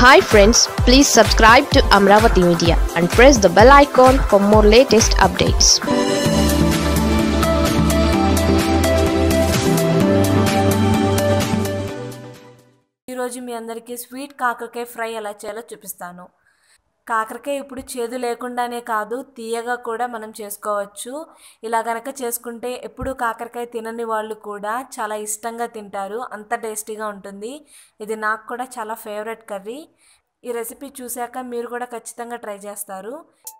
Hi friends, please subscribe to Amravati Media and press the bell icon for more latest updates. ఈ రోజు మీ అందరికీ sweet కాకరకాయ fry ఎలా చేయాలో చూపిస్తాను. కాకరకాయ ఇప్పుడు చేదు లేకుండానే కాదు తీయగా కూడా మనం చేసుకోవచ్చు. ఇలా గనక చేసుకుంటే ఎప్పుడు కాకరకాయ తినని వాళ్ళు కూడా చాలా ఇష్టంగా తింటారు. అంత టేస్టీగా ఉంటుంది. ఇది నాకు కూడా చాలా ఫేవరెట్ కర్రీ. ఈ రెసిపీ చూశాక మీరు కూడా ఖచ్చితంగా ట్రై చేస్తారు.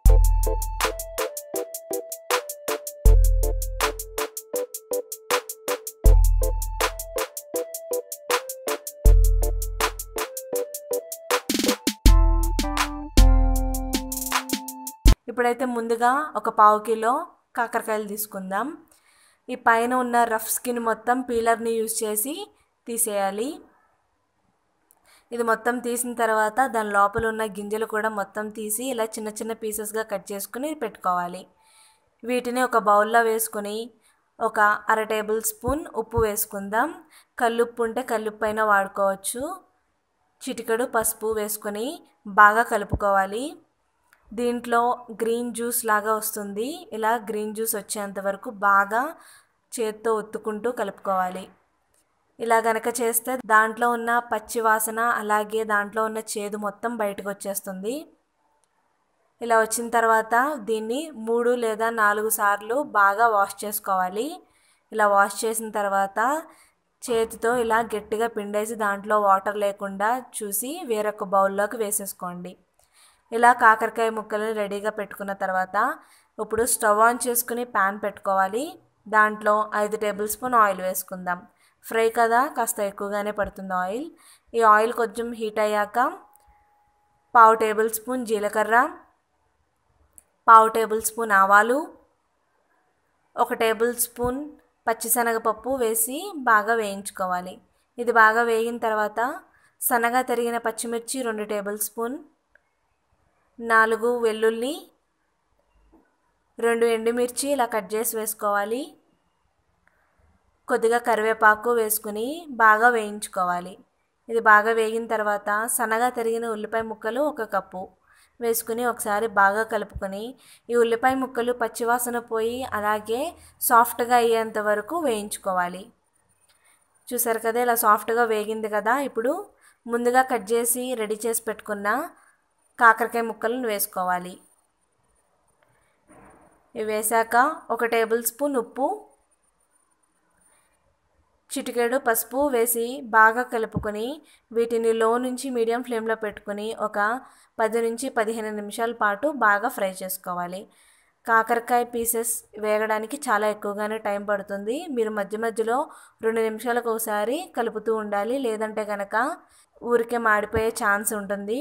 ఇప్పుడైతే ముందుగా ఒక పావు కిలో కాకరకాయలు తీసుకుందాం. ఈ పైన ఉన్న రఫ్ స్కిన్ మొత్తం పీలర్ని యూజ్ చేసి తీసేయాలి. ఇది మొత్తం తీసిన తర్వాత దాని లోపల ఉన్న గింజలు కూడా మొత్తం తీసి ఇలా చిన్న చిన్న పీసెస్గా కట్ చేసుకుని పెట్టుకోవాలి. వీటిని ఒక బౌల్లో వేసుకొని ఒక అర టేబుల్ స్పూన్ ఉప్పు వేసుకుందాం. కల్లుప్పు ఉంటే కల్లుప్పు అయినా వాడుకోవచ్చు. చిటికెడు పసుపు వేసుకొని బాగా కలుపుకోవాలి. దీంట్లో గ్రీన్ జ్యూస్ లాగా వస్తుంది. ఇలా గ్రీన్ జ్యూస్ వచ్చేంత వరకు బాగా చేత్తో ఒత్తుకుంటూ కలుపుకోవాలి. ఇలా గనక చేస్తే దాంట్లో ఉన్న పచ్చి వాసన అలాగే దాంట్లో ఉన్న చేదు మొత్తం బయటకు వచ్చేస్తుంది. ఇలా వచ్చిన తర్వాత దీన్ని 3 లేదా 4 సార్లు బాగా వాష్ చేసుకోవాలి. ఇలా వాష్ చేసిన తర్వాత చేతితో ఇలా గట్టిగా పిండేసి దాంట్లో వాటర్ లేకుండా చూసి వేరొక బౌల్లోకి వేసేసుకోండి. ఇలా కాకరకాయ ముక్కలను రెడీగా పెట్టుకున్న తర్వాత ఇప్పుడు స్టవ్ ఆన్ చేసుకుని ప్యాన్ పెట్టుకోవాలి. దాంట్లో 5 టేబుల్ స్పూన్ ఆయిల్ వేసుకుందాం. ఫ్రై కదా కాస్త ఎక్కువగానే పడుతుంది ఆయిల్. ఈ ఆయిల్ కొంచెం హీట్ అయ్యాక పావు టేబుల్ స్పూన్ జీలకర్ర, పావు టేబుల్ స్పూన్ ఆవాలు, 1 టేబుల్ స్పూన్ పచ్చిశనగపప్పు వేసి బాగా వేయించుకోవాలి. ఇది బాగా వేగిన తర్వాత సన్నగా తరిగిన పచ్చిమిర్చి 2 టేబుల్ స్పూన్, 4 వెల్లుల్లి, 2 ఎండుమిర్చి ఇలా కట్ చేసి వేసుకోవాలి. కొద్దిగా కరివేపాకు వేసుకుని బాగా వేయించుకోవాలి. ఇది బాగా వేగిన తర్వాత సన్నగా తరిగిన ఉల్లిపాయ ముక్కలు 1 కప్పు వేసుకుని ఒకసారి బాగా కలుపుకొని ఈ ఉల్లిపాయ ముక్కలు పచ్చివాసన పోయి అలాగే సాఫ్ట్గా అయ్యేంత వరకు వేయించుకోవాలి. చూసారు కదా ఇలా సాఫ్ట్గా వేగింది కదా. ఇప్పుడు ముందుగా కట్ చేసి రెడీ చేసి పెట్టుకున్న కాకరకాయ ముక్కలను వేసుకోవాలి. ఇవి వేసాక 1 టేబుల్ స్పూన్ ఉప్పు, చిటికెడు పసుపు వేసి బాగా కలుపుకొని వీటిని లో నుంచి మీడియం ఫ్లేమ్లో పెట్టుకుని ఒక 10 నుంచి 15 నిమిషాల పాటు బాగా ఫ్రై చేసుకోవాలి. కాకరకాయ పీసెస్ వేగడానికి చాలా ఎక్కువగానే టైం పడుతుంది. మీరు మధ్య మధ్యలో 2 నిమిషాలకు ఒకసారి కలుపుతూ ఉండాలి. లేదంటే కనుక ఊరికే మాడిపోయే ఛాన్స్ ఉంటుంది.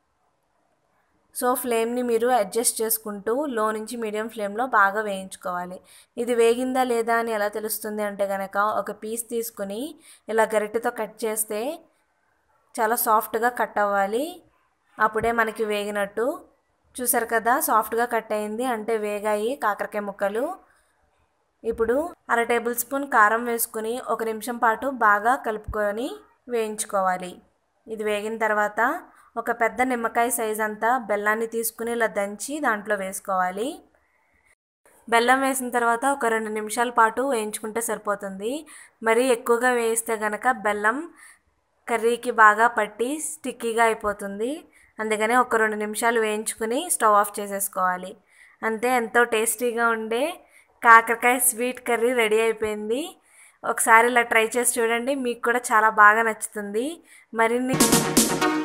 సో ఫ్లేమ్ని మీరు అడ్జస్ట్ చేసుకుంటూ లో నుంచి మీడియం ఫ్లేమ్లో బాగా వేయించుకోవాలి. ఇది వేగిందా లేదా అని ఎలా తెలుస్తుంది అంటే కనుక ఒక పీస్ తీసుకుని ఇలా గరిటెతో కట్ చేస్తే చాలా సాఫ్ట్గా కట్ అవ్వాలి. అప్పుడే మనకి వేగినట్టు. చూసారు కదా సాఫ్ట్గా కట్ అయింది అంటే వేగాయి కాకరకాయ ముక్కలు. ఇప్పుడు అర టేబుల్ స్పూన్ కారం వేసుకుని 1 నిమిషం పాటు బాగా కలుపుకొని వేయించుకోవాలి. ఇది వేగిన తర్వాత ఒక పెద్ద నిమ్మకాయ సైజ్ అంతా బెల్లాన్ని తీసుకుని ఇలా దంచి దాంట్లో వేసుకోవాలి. బెల్లం వేసిన తర్వాత ఒక 2 నిమిషాల పాటు వేయించుకుంటే సరిపోతుంది. మరీ ఎక్కువగా వేయిస్తే కనుక బెల్లం కర్రీకి బాగా పట్టి స్టిక్కీగా అయిపోతుంది. అందుకనే ఒక 2 నిమిషాలు వేయించుకుని స్టవ్ ఆఫ్ చేసేసుకోవాలి. అంతే, ఎంతో టేస్టీగా ఉండే కాకరకాయ స్వీట్ కర్రీ రెడీ అయిపోయింది. ఒకసారి ఇలా ట్రై చేసి చూడండి, మీకు కూడా చాలా బాగా నచ్చుతుంది. మరిన్ని